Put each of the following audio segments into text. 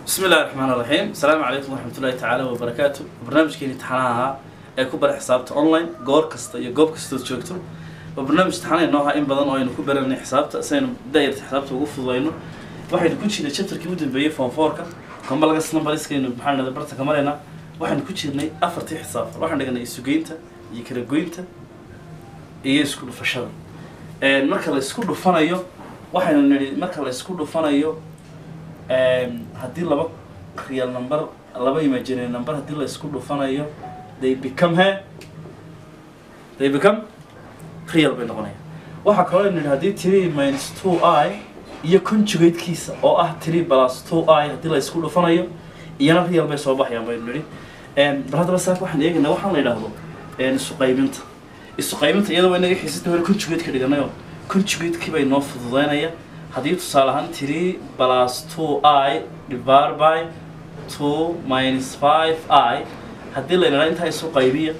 بسم الله الرحمن الرحيم. السلام عليكم ورحمة الله تعالى وبركاته. برنامج كيني امتحانها ku bar xisaabta online goor kasta iyo goob kasta oo joogto. Barnaamij imtixaan nooca in badan oo aynu ku baranay xisaabta saynu daayirta xisaabta ugu fududeyno. Waxaynu ku jirnay chapter-kii ugu dambeeyay form 4ka complex numbers-keenu imtixaanada barta kamarayna. Waxaynu ku jirnay afartii xisaab. Waxaan dhiganay isugeynta iyo kala goynta iyo isku dhufashada. Marka la isku dhufanayo waxaynu niri marka la isku dhufanayo haddii laba real number laba imaginary number haddii la isku dhufanayo they become real bay noqonayaan. Waxa kale oo nidhi haddii 3 minus 2i iyo conjugate-kiisa oo ah 3 plus 2i haddii la isku dhufanayo iyana real bay soo baxayaan baynu nidhi. Bal haddaba saaka waxaan eegaynaa waxaan la yidhaahdo isu qaybinta iyadoo waa inaga xiisada hore conjugate-ka dhiganayo conjugate-kii bay noo fududeynaya. haddii tusaale ahaan 3 plus 2i divided by 2 minus 5i haddii la yidhahdo intaa isu qaybiya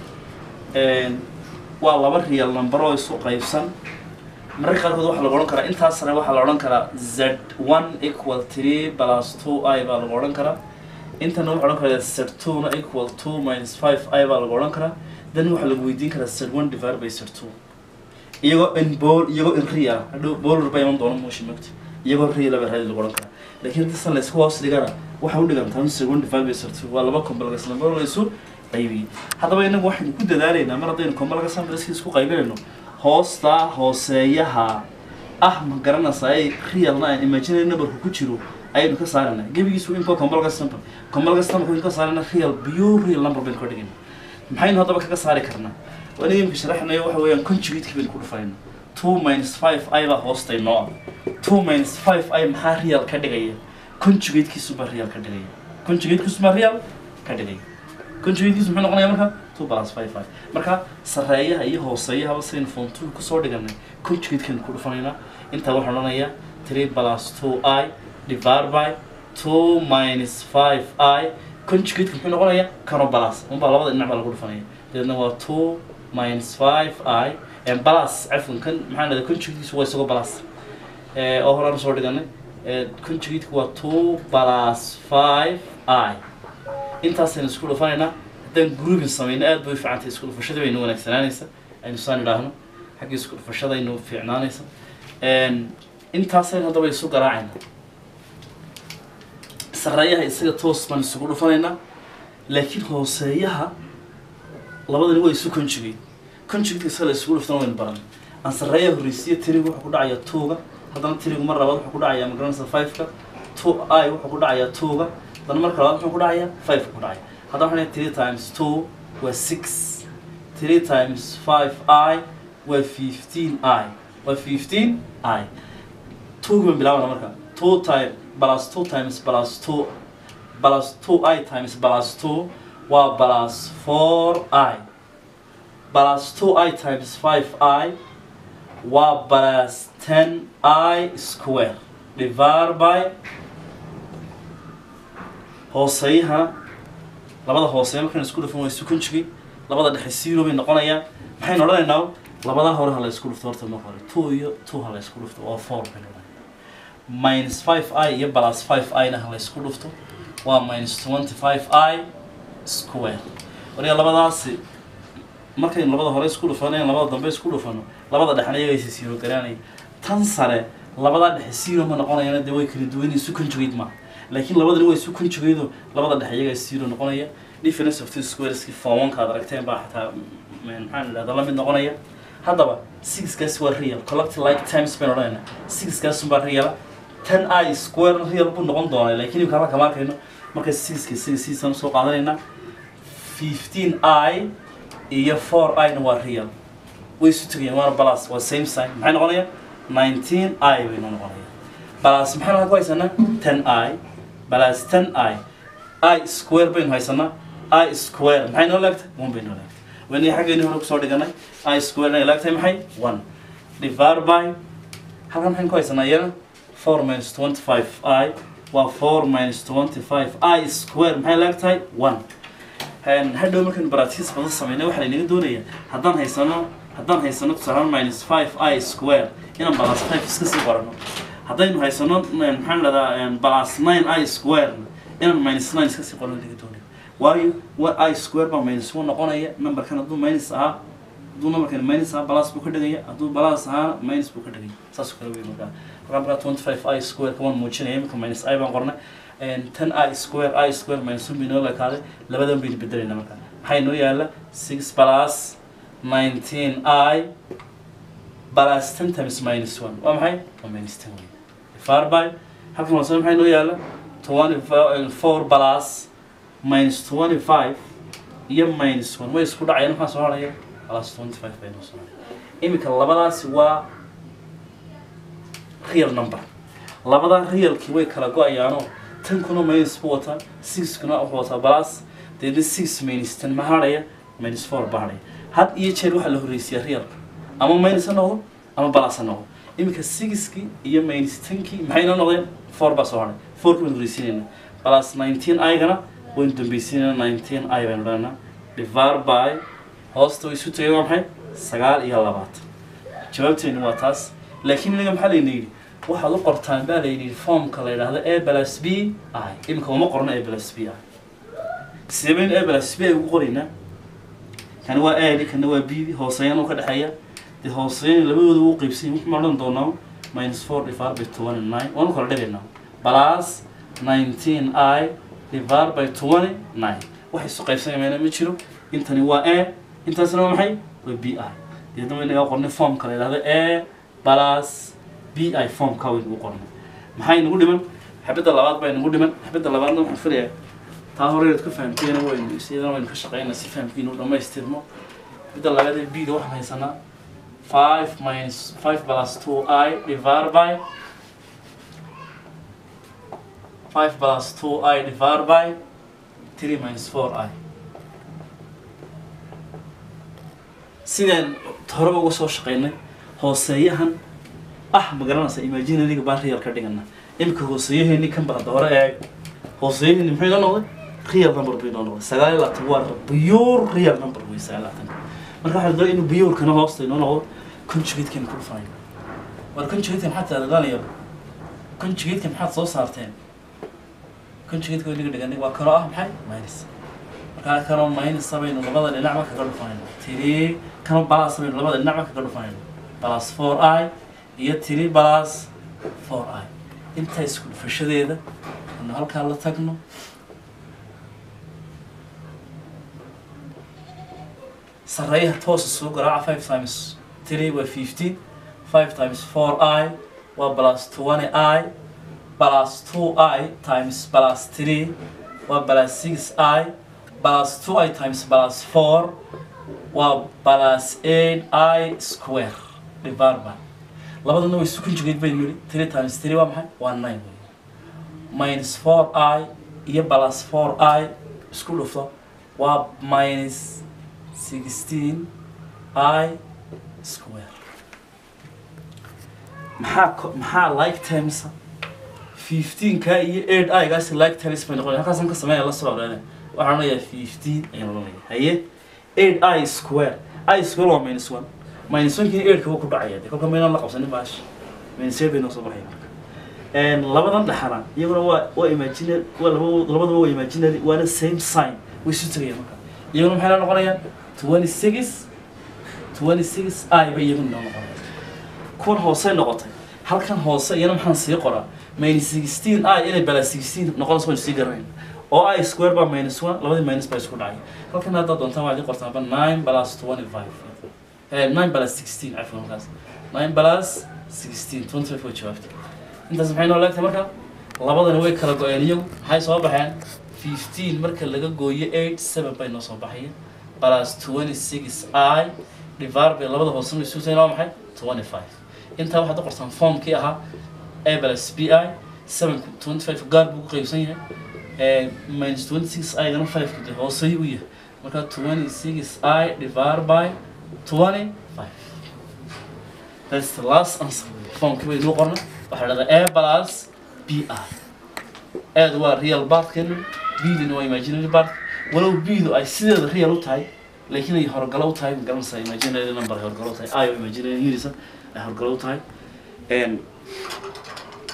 waa laba real number oo isu qaybsan. mararka qaarkood waxaa lagu odhan karaa intaas sare waxaa la odhan karaa z1 equal 3 plus 2i baa lagu odhan karaa. intana waxaa odhan karaa z2 na equal 2 minus 5i baa lagu odhan karaa. then waxaa lagu weydiin karaa z1 divided by z2 iyagoo in real hadhow bowler bay iman doona motion magta iyagoo real ba raadi lagu odhan karaa. laakiin haddii san la isku hoos dhigana waxa u dhigantaa z1 divided by z2 waa laba complex number oo isu qaybiyey. haddaba inagu waxaynu ku dadaalaynaa mar haddaynu complex numbers isku qaybinayno hoosta hooseeyaha ma garanaysaa ay realna aan imaginary numberku ku jiro ayaynu ka saaraynaa. gebigiisu inko complex number in ka saarana real real number baynu ka dhigayna. maxaynu haddaba kaga saari karnaa? وأنا يمكن شرحنا waxa weeyaan conjugate kibin ku dhufayna 2 minus 5i baa hoostay noo 2 minus 5i maxaa real ka dhigaya conjugate kiisu baa real ka dhigaya conjugate-kiisu baa real ka dhigaya conjugate-kiisu muxuu noqonayaa marka 2 plus 5i marka sareeyaha iyo hooseeyaha saynu form 2 ku soo dhiganay conjugate-kan ku dhufanayna inta waxaan odhanayaa 3 plus 2i divided by 2 minus 5i conjugate-kan muxuu noqonayaa kano plus baa labada dhinac baa lagu dhufanaya deedna waa 2 minus 5i and plus عفوا كان معنا conjugate هو يسوي plus أهلا نصور دقنا conjugate هو 2 plus 5i أنت أصلا سكول فاينا then group نسمينا أد بيف عن تسكول فشده بينو ونكسرانيسا إنه صار راهنا حق سكول فشده إنه في عنانيسا أنت أصلا هذا بيسوق راعينا سريها يصير توص من سكول فاينا لكن هو سيها labadani way isu conjugate sala isku dhuftan weyn baran aan sareeyo horeysiyo tirigu wuxuu ku dhacayaa 2ga haddana tirigu mar labaad wuxuu ku dhacayaa magaranaysa 5ka 2i wuxuu ku dhacayaa 2ga haddana marka labaad wuxuu ku dhacayaa 5 ku dhacaya haddana waxaan 3 times 2 waa 6 3 times 5i waa 15i waa 15i 2 bilaabana marka 2 times plus 2 times plus 2 plus 2i times plus 2 waa plus 4i plus 2i times 5i waa plus 10i square divided by hooseeyaha labada hooseeya markaan isku dhufan waa isu conjugate labada dhexe 0 bay noqonayaan. maxaynu odhanaynaa labada hore ha la isku dhufto horta marka hore 2 iyo 2 ha la isku dhufto waa 4 bay noqonayaan minus 5i iyo plus 5i na ha la isku dhufto waa minus 25i square wariga labadaasi markaynu labada hore isku dhufanayaan labada dambe isku dhufano labada dhexna iyaga is zero garanay tan sare labada dhexe zero ma noqonayaan de way kala duwan isu conjugate ma laakiin labadani way isu conjugate labada dhexe iyaga is zero noqonaya difference of two squares ki form 1 ka aragteen baa xataa maxaan la mid noqonaya. haddaba 6 kaas waa real collect like times bay noqonayna 6 kaas baa real 10i square real buu noqon doonaa laakiin kala kama arkayno marka 6 san soo qaadanayna 15i iyo 4i na waa real way isu tagayaan waana plus waa same sign maxay noqonayaan 19i bay noqonayaan plus maxaan ku haysanaa 10i plus 10i i square baynu haysanaa i square maxay noo leegtay 1 bay noo leegtay wani xageeni hore ku soo dhiganay i square na leegtay maxay 1 divided by halkan maxaan ku haysanaa iyana 4 minus 25i waa 4 minus 25i square maxay leegtay 1 hadhow markaan practice badan sameynay waxa la inaga doonayaa haddaan haysano tusaale minus 5i square inaan plus 5 iska sii qorano haddaynu haysano maxaan dhahdaa plus 9i square inaan minus 9 iska sii qoran laga doonayo waayo i square baa minus 1 noqonaya numberkan hadduu minus ahaa hadduu numberkan minus ahaa plus buu ka dhigaya hadduu plus ahaa minus buu ka dhigaya saas oo kale wey markaa 25i square kawan muujinaya imika minus i baan qornay 10i square minus 1 binoo lekaaday labadan baynu bedelayna markaa maxay noo yaala 6 plus 19i plus 10 times minus 1 waa maxay waa minus 10 wey divided by halkan hoose maxay noo yaala 24 plus minus 25 iyo minus 1 way isku dhacayaan maxaa soo haraya plus 25 bay noo soo haraya imika labadaasi waa real number labada realkii way kala go-ayaanoo 10 kuna minus buu wataa 6 kuna wuxuu wataa plus deedna 6 minus 10 ma haraya minus 4 baa haraya had iyo jeer waxaa la horreysiyaa realka ama minus ha noqdo ama plus ha noqdo imika 6kii iyo minus 10kii maxay noo noqdeen 4 baa soo haray 4 kii baan horreysiinayna plus 19i gana waynu dambaysiinayna 19i baynu dhahnaa divided by hoosta way isu tagay waa maxay 9 iyo 20 jawaabteenu waa taas laakiin inaga maxaa layna yidhi waxaad u qortaan baa layidhi formka la yidhaahdo a plus b i imika uma qorno a plus b i sidee baynu a plus b i ugu qoraynaa kan waa a kana waa b hooseeyana u ka dhexeeya dee hooseeyana labadooda u qaybsan wuxuu ma odhan doonaa minus 4 divided by 29 waanu kala dhigaynaa plus 19i divided by 29 waxay isu qaybsanamayna ma jiro intani waa a intaasna waa maxay waa b i deedna waynaga qornay formka la yidhaahdo a plus b i formka waynu u qornay maxay nagu dhiman xabadda labaad baa nagu dhiman xabadda labaadna waxaan filayaa taa hore inaad ka fahamteena waynu sidana waynu ka shaqeynaa si fahamkiinu u dhammaystirmo xabadda labaad ee b da waxaan haysanaa 5 plus 2i divided by 5 plus 2i divided by 3 minus 4i sidaan hore uga soo shaqeynay hooseeyahan ma garanaysa imaginary baa real ka dhigana imika hooseeyaheeni kan baa hore eeg hooseeyaheeni muxuu inoo noqday real number bay inoo noqday 9 waa pure real number way 9 marka waxaa doonaya inuu pure-kana hoosta inoo noqdo conjugate-kan ku dhufanayo war conjugate-kan xataa dadaalaya conjugate-kan maxaad soo saarteen conjugate-ka way dhiganay waa karo maxay minus markaa karo minus sabaynu labada dhinacba kaga dhufanayno 3 kano plus sabaynu labada dhinacba kaga dhufanayno plus 4i iyo 3 plus 4i inta isku dhufashadeeda anu halkaa la tagno sarreeyaha toosa soo garaaca 5 times 3 waa 15 5 times 4i waa plus 20i plus 2i times plus 3 waa plus 6i plus 2i times plus 4 waa plus 8i square divided by labadana way isu conjugate baynu yidhi 3 times 3 waa maxay waa 9 minus 4i iyo plus 4i isku dhufto waa minus 16i square maxaa like terms 15ka iyo 8i gaasi like terms bay noqonayaan halkaasaan ka sameeyaa la soo ogaanay waxaan leeyahay 15 ayaan leeyahay haye 8i square I square waa minus 1 minus 1 kii 8 ka ku dhacaya kolka meena la qabsanin baash minus 7 bay noo soo baxay labadan dhaxana iyaguna waa imaginary waa labadaba waa imaginary waa same sign way isu tagayaan marka iyaguna maxay la noqonayaan 26 I bay iyaguna noqonayaan kuwan hoose noqotay halkan hoose iyana maxaan sii qoraa minus 16 I inay bala 16 noqonayso waan sii garayn oo I square ba minus 1 labadii minus bay isku dhacay halkan hadda doontaan waa idin qortaan 9 plus 25 9 plus 16 عفوا خلاص 9 plus 16 25 way jawaabtay intaas maxay noo leegtay marka labadana way kala go'een iyagu maxay soo baxeen 15 marka laga gooyo 8 7 bay noo soo baxayeen plus 26i divided by labada hoose isu taynaa maxay 25 inta waxaad qortaan formkii ahaa a plus bi 7 25 gaar buu qaybsan yahay minus 26i gana 5 ku hoose u yahay marka 26i divided by 25. That's the last answer. From كم يدوقنا وحنا A plus B I. A هو real part كن B إنه imaginary part ولو B ذو أي سيد real تاي لكن يهرجلو تاي قبل سا imaginary number يهرجلو تاي I imaginary يريسا يهرجلو تاي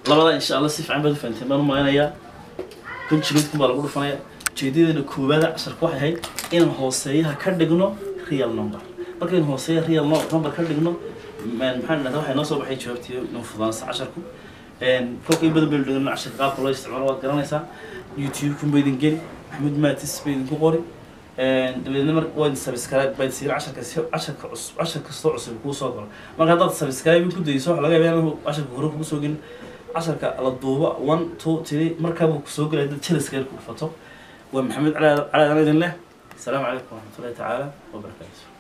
labada insha Allah si fiican baad fahanteen baan u maleynayaa conjugate baa lagu dhufanaya jeedadana koowaada casharka waxay ahayd inaan hooseeyaha ka dhigno real number markaan hooseeyaha real number ka dhigno maxaan dhahaa waxay noo soo baxay jawaabtii inuu fudaansa casharku kolkay badan baa dhigno casharka qaabka loo isticmaalo waad garanaysaa YouTube kun baydin geli Maxamed Maatis baydin ku qori dabeedna mar waan subscribe bayd siir casharka soo cusub ku soo galo marka dad subscribe ku dayso wax laga yaabaa inuu casharka hore ku soo gelin casharka la duuba 1 2 3 marka uu ku soo galay dad challenge ku fato ومحمد على idin leh السلام عليكم ورحمة الله تعالى وبركاته